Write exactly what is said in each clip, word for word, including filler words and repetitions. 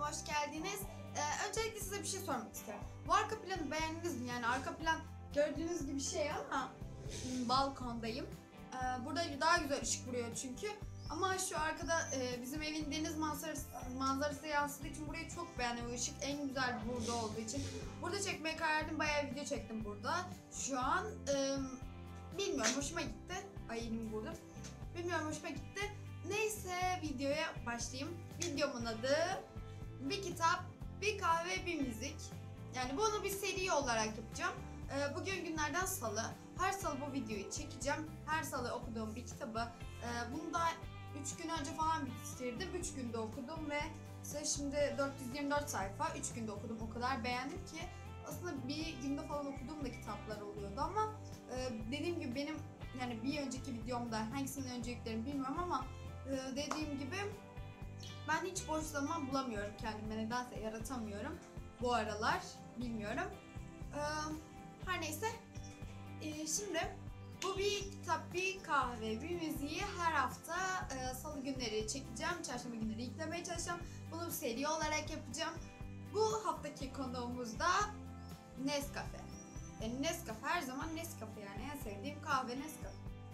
hoş geldiniz. Ee, öncelikle size bir şey sormak istiyorum. Bu arka planı beğendiniz mi? Yani arka plan gördüğünüz gibi şey ama hmm, balkondayım. Ee, burada daha güzel ışık vuruyor çünkü. Ama şu arkada e, bizim evin deniz manzarası, manzarası yansıdığı için burayı çok beğendim. Işık en güzel burada olduğu için. Burada çekmeye karar verdim. Bayağı video çektim burada. Şu an e, bilmiyorum, hoşuma gitti. Ay elim burada. Bilmiyorum, hoşuma gitti. Neyse, videoya başlayayım. Videomun adı bir kitap, bir kahve, bir müzik. Yani bunu bir seri olarak yapacağım. Ee, bugün günlerden salı. Her salı bu videoyu çekeceğim. Her salı okuduğum bir kitabı. Ee, bunu da üç gün önce falan bitirdim. üç günde okudum ve size şimdi dört yüz yirmi dört sayfa. üç günde okudum. O kadar beğendim ki. Aslında bir günde falan okuduğum da kitaplar oluyordu ama e, dediğim gibi benim yani bir önceki videomda hangisinin önce yüklerim bilmiyorum ama e, dediğim gibi ben hiç boş zaman bulamıyorum kendime, nedense yaratamıyorum bu aralar, bilmiyorum. E, her neyse e, şimdi bu bir kitap, bir kahve, bir müziği her hafta e, salı günleri çekeceğim, çarşamba günleri yüklemeye çalışacağım. Bunu bir seri olarak yapacağım. Bu haftaki konuğumuz da Nescafe. Yani Nescafe, her zaman Nescafe, yani en sevdiğim kahve Nescafe.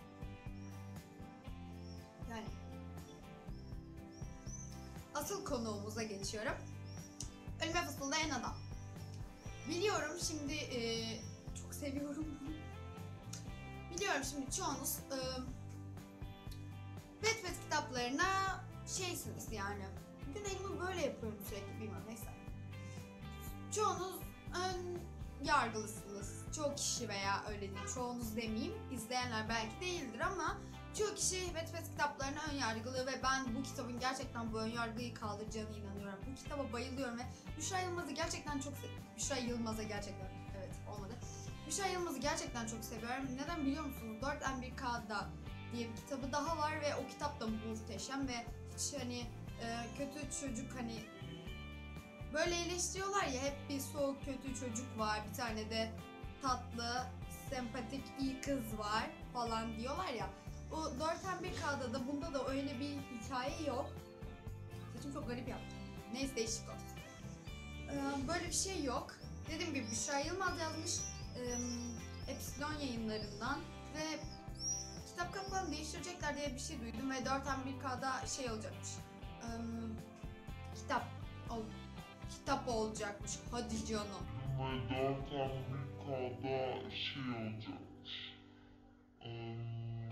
Yani asıl konuğumuza geçiyorum. Ölüme fısıldayan adam. Biliyorum şimdi e, çok seviyorum bunu. Biliyorum şimdi çoğunuz e, Pet Pet kitaplarına şeysiniz yani. Bugün elimi böyle yapıyorum sürekli, bilmiyorum, neyse. Çoğunuz ön yargılısınız. Çoğu kişi, veya öyle değil, çoğunuz demeyeyim. İzleyenler belki değildir ama çoğu kişi Pet Pet kitaplarına ön yargılı ve ben bu kitabın gerçekten bu ön yargıyı kaldıracağına inanıyorum. Bu kitaba bayılıyorum ve Büşra Yılmaz'ı gerçekten çok seviyorum. Büşra Yılmaz'a gerçekten, evet olmadı. Büşra Yılmaz'ı gerçekten çok seviyorum. Neden biliyor musunuz? dört M bir K'da diye bir kitabı daha var ve o kitap da muhteşem ve hiç hani e, kötü çocuk, hani böyle eleştiriyorlar ya, hep bir soğuk kötü çocuk var, bir tane de tatlı, sempatik, iyi kız var falan diyorlar ya. O dört M bir K'da da, bunda da öyle bir hikaye yok. Saçım çok garip yaptım. Neyse, değişik olsun. Ee, böyle bir şey yok. Dediğim gibi Büşra Yılmaz yazmış. Ee, Epsilon yayınlarından ve kitap kapağını değiştirecekler diye bir şey duydum ve dört M bir K'da şey olacakmış. Ee, kitap ol, kitap olacakmış. Hadi canım. Ve dört M bir K'da şey olacakmış. Ee,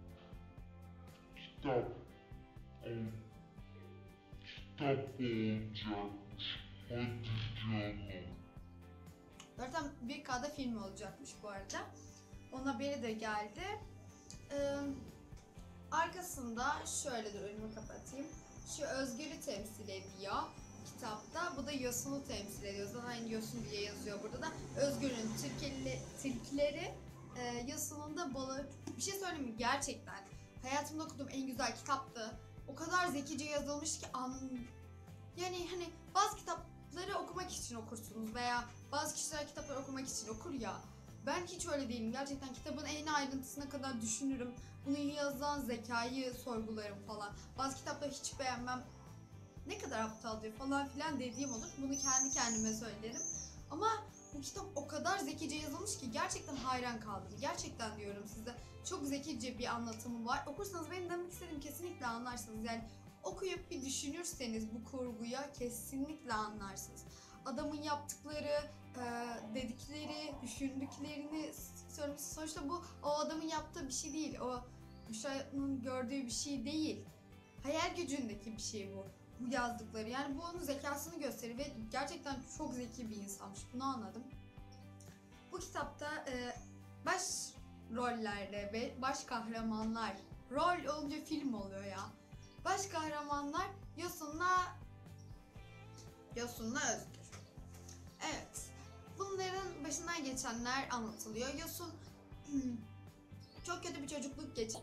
kitap ol, kitap olacakmış. Hadi canım. dört M bir K'da film olacakmış bu arada. Onun haberi de geldi. Ee, arkasında şöyle, dur önümü kapatayım. Şu Özgür'ü temsil ediyor kitapta. Bu da Yosun'u temsil ediyor. Zaten Yosun diye yazıyor burada da. Özgür'ün tilkileri, e, Yosun'un da balığı. Bir şey söyleyeyim mi? Gerçekten hayatımda okuduğum en güzel kitaptı. O kadar zekice yazılmış ki an... Yani hani bazı kitapları okumak için okursunuz veya bazı kişiler kitapları okumak için okur ya. Ben hiç öyle değilim. Gerçekten kitabın en ayrıntısına kadar düşünürüm. Bunu yazan zekayı sorgularım falan. Bazı kitapları hiç beğenmem. Ne kadar aptalca falan filan dediğim olur. Bunu kendi kendime söylerim. Ama bu kitap o kadar zekice yazılmış ki gerçekten hayran kaldım. Gerçekten diyorum size. Çok zekice bir anlatımı var. Okursanız, benim demek istediğim, kesinlikle anlarsınız. Yani okuyup bir düşünürseniz bu kurguya kesinlikle anlarsınız. Adamın yaptıkları, dedikleri, düşündüklerini söylemesi, sonuçta bu o adamın yaptığı bir şey değil. O Büşra'nın gördüğü bir şey değil. Hayal gücündeki bir şey bu. Bu yazdıkları. Yani bu onun zekasını gösterir ve gerçekten çok zeki bir insanmış. Bunu anladım. Bu kitapta e, baş rollerde ve baş kahramanlar, rol olunca film oluyor ya. Baş kahramanlar Yosun'la Yosun'la Özgür. Evet. Bunların başından geçenler anlatılıyor. Yosun çok kötü bir çocukluk geçir.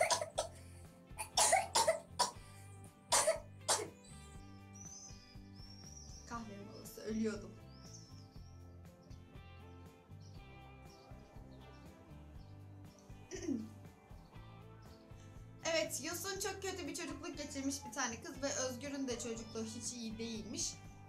Kahve molası, ölüyordum. Evet, Yosun çok kötü bir çocukluk geçirmiş bir tane kız ve Özgür'ün de çocukluğu hiç iyi değilmiş.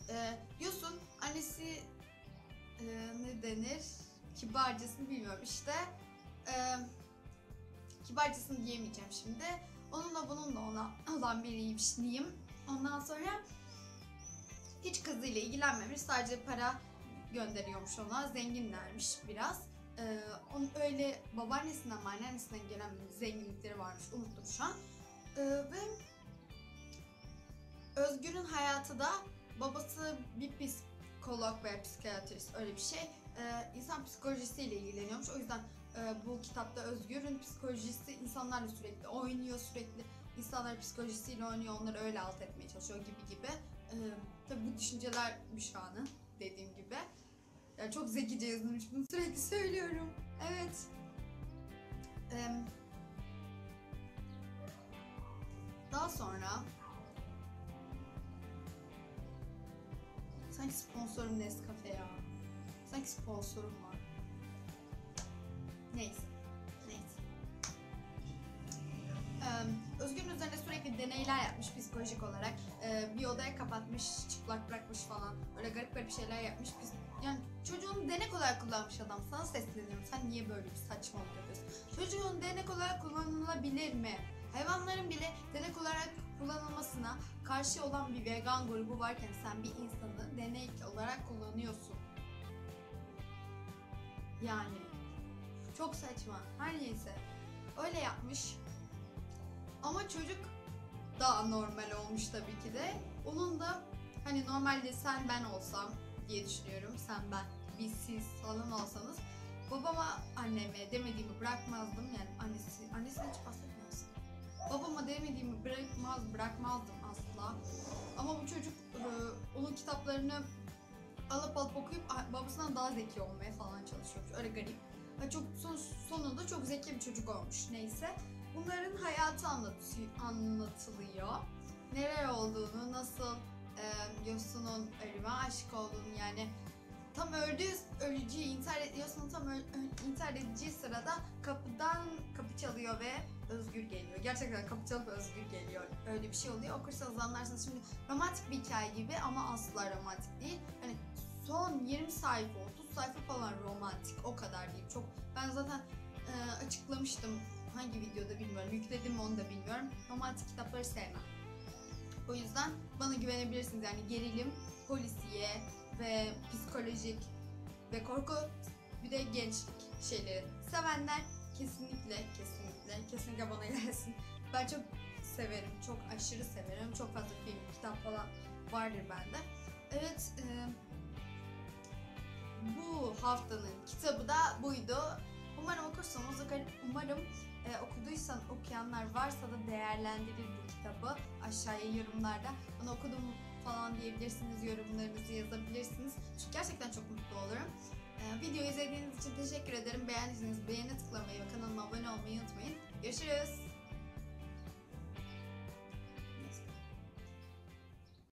Ee, Yosun annesi e, ne denir? Kibarcasını bilmiyorum işte. E, kibarcasını diyemeyeceğim şimdi. Onunla bununla ona olan biriymiş diyeyim. Ondan sonra hiç kızıyla ilgilenmemiş. Sadece para gönderiyormuş ona. Zenginlermiş biraz. Ee, onun öyle babaannesinden mi anneannesinden gelen zenginlikleri varmış. Unuttum şu an. Ee, ve Özgür'ün hayatı da babası bir psikolog veya psikiyatrist öyle bir şey. Ee, insan psikolojisiyle ilgileniyormuş. O yüzden e, bu kitapta Özgür'ün psikolojisi insanlarla sürekli oynuyor, sürekli insanların psikolojisiyle oynuyor, onları öyle alt etmeye çalışıyor gibi gibi. Ee, tabii bu düşünceler Büşra'nın dediğim gibi. Yani çok zekice yazılmış, bunu sürekli söylüyorum. Evet. Ee, daha sonra sanki sponsorum Nescafe ya. Sanki sponsorum var. Neyse. Neyse. Ee, Özgür'ün üzerine sürekli deneyler yapmış psikolojik olarak. Ee, bir odaya kapatmış, çıplak bırakmış falan. Öyle garip garip şeyler yapmış. Biz, yani çocuğunu denek olarak kullanmış adam. Sana sesleniyorum. Sen niye böyle bir saçmalık yapıyorsun? Çocuğun denek olarak kullanılabilir mi? Hayvanların bile denek olarak kullanılmasına karşı olan bir vegan grubu varken sen bir insanı denek olarak kullanıyorsun. Yani çok saçma. Her neyse. Öyle yapmış. Ama çocuk daha normal olmuş tabii ki de. Onun da hani normalde sen ben olsam diye düşünüyorum. Sen ben, biz siz falan olsanız babama anneme demediğimi bırakmazdım. Yani annesi, annesinden hiç bahsetmiyorsun. Babama demediğimi bırakmaz, bırakmazdım asla. Ama bu çocuk e, onun kitaplarını alıp alıp okuyup babasından daha zeki olmaya falan çalışıyormuş. Öyle garip. Çok son, sonunda çok zeki bir çocuk olmuş. Neyse. Bunların hayatı anlatıyor, anlatılıyor. Neler olduğunu, nasıl e, Yosun'un ölüme aşık olduğunu, yani tam öldüğü, ölücüyü intihar ediyorsun, tam öl, intihar edeceği sırada kapıdan kapı çalıyor ve Özgür geliyor. Gerçekten kapı çalıp Özgür geliyor. Öyle bir şey oluyor. Okursanız anlarsınız. Şimdi romantik bir hikaye gibi ama asla romantik değil. Hani son yirmi sayfa, otuz sayfa falan romantik. O kadar değil. Çok, ben zaten e, açıklamıştım. Hangi videoda bilmiyorum. Yükledim mi onu da bilmiyorum. Romantik kitapları sevmem. O yüzden bana güvenebilirsiniz. Yani gerilim, polisiye ve psikolojik ve korku, bir de gençlik şeyleri sevenler kesinlikle kesinlikle kesinlikle bana gelsin. Ben çok severim. Çok aşırı severim. Çok fazla film, kitap falan vardır bende. Evet. E, bu haftanın kitabı da buydu. Umarım okursanız, umarım e, okuduysan, okuyanlar varsa da değerlendirir bu kitabı. Aşağıya yorumlarda bana okudum falan diyebilirsiniz, yorumlarınızı yazabilirsiniz. Çünkü gerçekten çok mutlu olurum. E, videoyu izlediğiniz için teşekkür ederim. Beğendiyseniz beğeni tıklamayı ve kanalıma abone olmayı unutmayın. Görüşürüz.